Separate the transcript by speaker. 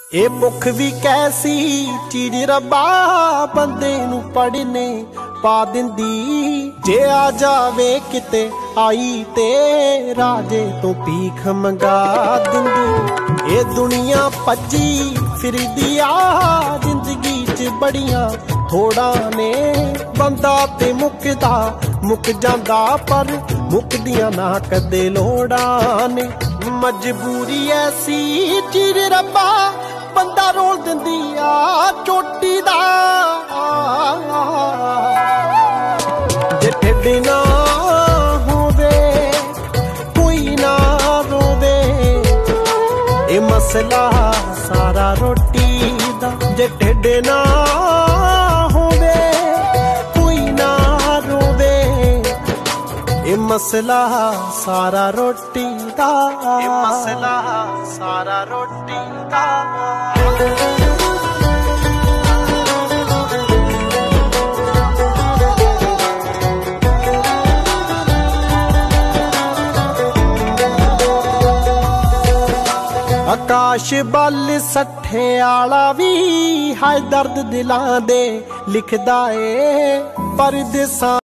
Speaker 1: ਇਹ ਭੁੱਖ ਵੀ ਕੈਸੀ ਚੀਜ਼ ਰੱਬਾ ਬੰਦੇ ਨੂੰ ਪੜਨੇ ਪਾ ਦਿੰਦੀ। ਜੇ ਆ ਜਾਵੇ ਕਿਤੇ ਆਈ ਤੇ ਰਾਜੇ ਤੋਂ ਭੀਖ ਮੰਗਾ ਦਿੰਦੀ। ਇਹ ਦੁਨੀਆ ਭੱਜੀ ਫਿਰਦੀ ਆ ਜ਼ਿੰਦਗੀ 'ਚ ਬੜੀਆਂ ਥੋੜਾਂ ਨੇ। ਬੰਦਾ ਤੇ ਮੁੱਕ ਜਾਂਦਾ ਪਰ ਮੁੱਕਦੀਆਂ ਨਾ ਕਦੇ ਲੋੜਾਂ ਨੇ। ਮਜਬੂਰੀ ਐਸੀ ਚੀਜ਼ ਰੱਬਾ ਬੰਦਾ ਰੋਲ ਦਿੰਦੀ ਆ ਚੋਟੀ ਦਾ। ਜੇ ਢਿੱਡ ਨਾ ਹੋਵੇ ਕੋਈ ਨਾ ਰੋਵੇ, ਇਹ ਮਸਲਾ ਸਾਰਾ ਰੋਟੀ ਦਾ। ਜੇ ਢਿੱਡ ਨਾ ਹੋਵੇ ਕੋਈ ਨਾ ਰੋਵੇ, ਇਹ ਮਸਲਾ ਸਾਰਾ ਰੋਟੀ ਦਾ। ਇਹ ਮਸਲਾ ਸਾਰਾ ਰੋਟੀ ਦਾ। ਆਕਾਸ਼ ਬੱਲ ਸੱਠੇ ਆਲਾ ਵੀ ਹਾਏ ਦਰਦ ਦਿਲਾਂ ਦੇ ਲਿਖਦਾ ਏ। ਪਰਦੇਸਾਂ